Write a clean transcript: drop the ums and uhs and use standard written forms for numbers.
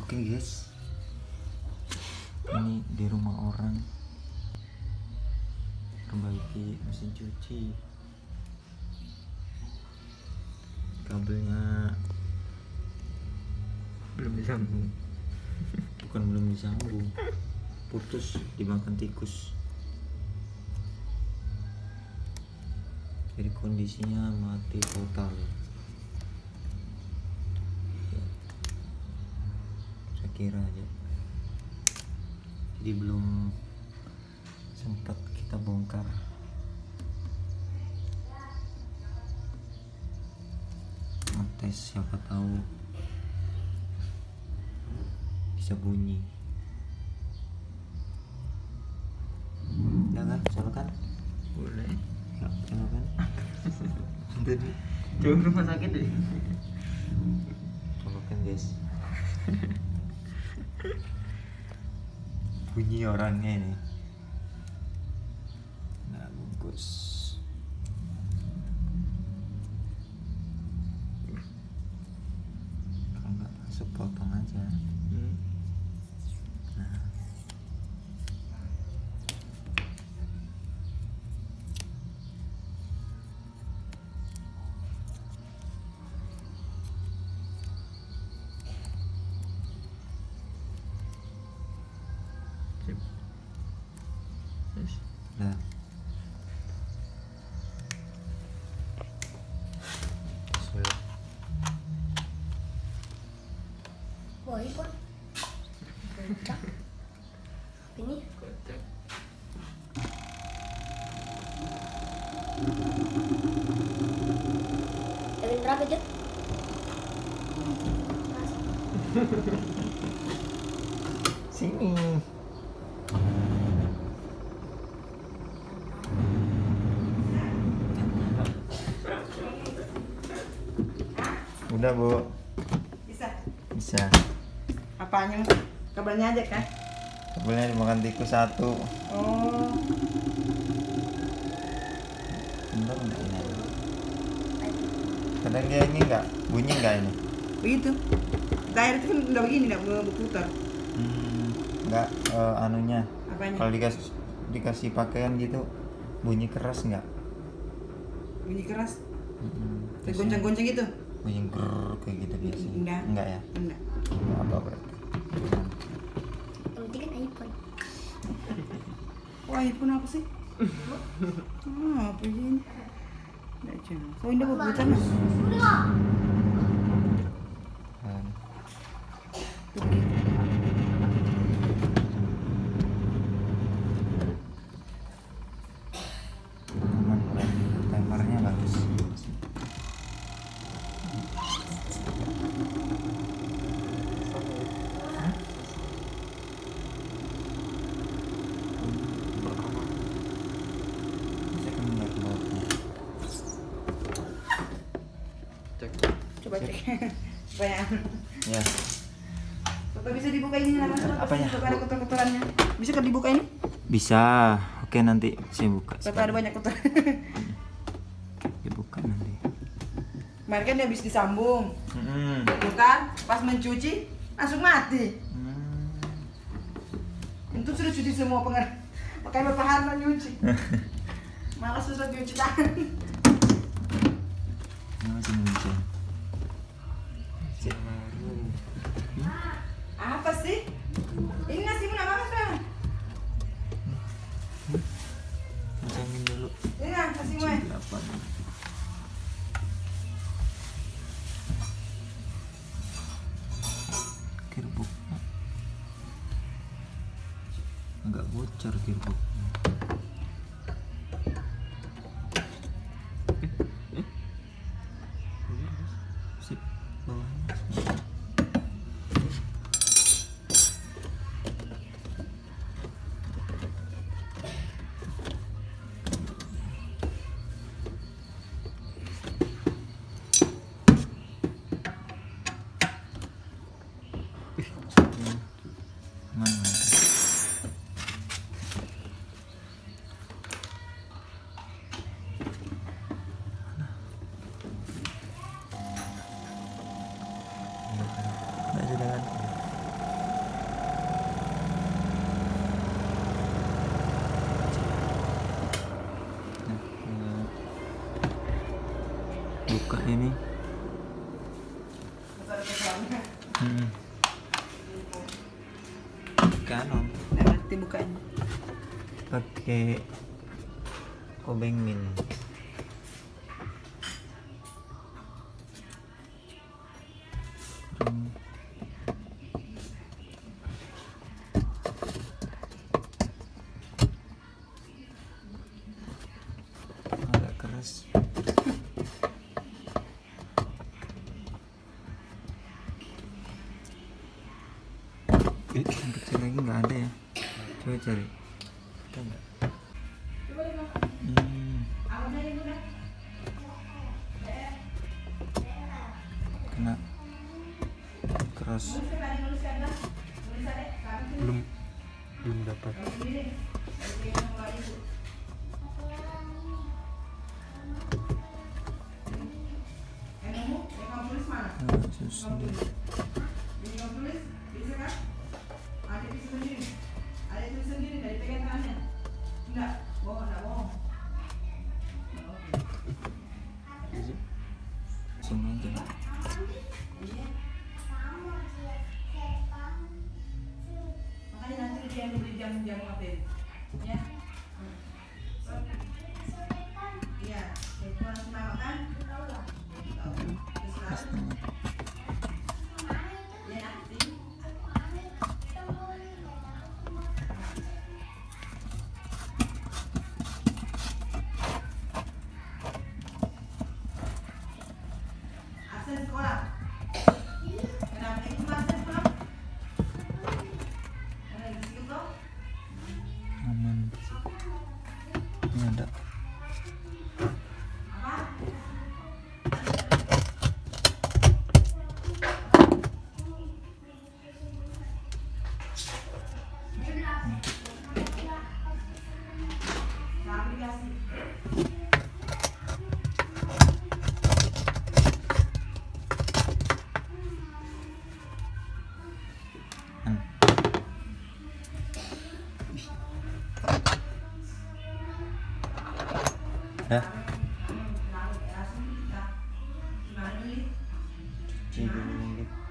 Oke guys, ini di rumah orang, perbaiki mesin cuci, kabelnya belum disambung. Bukan belum disambung, putus dimakan tikus. Jadi kondisinya mati total. Saya kira aja. Jadi belum sempat kita bongkar. Ngetes siapa tahu bisa bunyi. Udah kan? Salah kan? Boleh. Nggak salah kan? Jadi Jauh rumah sakit deh. colokan guys. Bunyi orangnya nih. Nah bungkus. Kalau nggak masuk potong aja. Nah. Sip. Yes. Nah. Sulit. Boy pun kocak ini Kocak. Kevin berapa Jep? Sini. Udah bu, Bisa. bisa. Apanya? Kabelnya aja kan? Kabelnya dimakan tikus satu. Oh. Bener nggak ini? Kadang dia ini nggak bunyi nggak ini? Begitu. Daerah itu kan udah begini, udah berputar. Nggak anunya. Apanya? Kalau dikasih pakaian gitu bunyi keras nggak? Bunyi keras. Terus Goncang-goncang gitu. bunyi grrr kayak gitu biasanya. Enggak. Ya? Enggak. Nggak apa berarti. Yang penting kan iPhone. Wah, iPhone apa sih? Apa ini? Enggak jangan. So ini berputar mas. Kan. Aman, timernya bagus. Saya kan nggak keluarnya. Cek. Coba cek. Supaya Ya, Bapak bisa dibuka ini nama Apanya? Bapak ada kotor-kotorannya. Bisa kan dibuka ini? bisa. Oke nanti saya buka. Bapak ada banyak kotor. Dibuka nanti. Kemarin kan dia habis disambung. Bukan, pas mencuci langsung mati. Itu sudah cuci semua pakai Bapak Harna nyuci. Malas susah nyuci tangan. Masih muncul. Apa sih? Ini nasimu nama apa sekarang? Kencangin dulu. Ini nah, nasimu ya. Delapan. Gearboxnya agak bocor gearboxnya. Sip, bawahnya. Mana? Nggak sudah kan? Kan om Nggak ngerti bukanya. pakai obeng min. Agak keras. Yang kecil lagi nggak ada ya, coba cari. Ada nggak? Kena keras. Belum dapat. Susah deh. Sini aja. Makanya nanti dia beli jamu-jamu apa ya? Iya, itu harus makan. Ya nanti. Absen sekolah. Kenapa itu absen sekolah? Ada di situ bro? Aman. Ini ada. Apa? Aplikasi. Dah. Cuci dulu.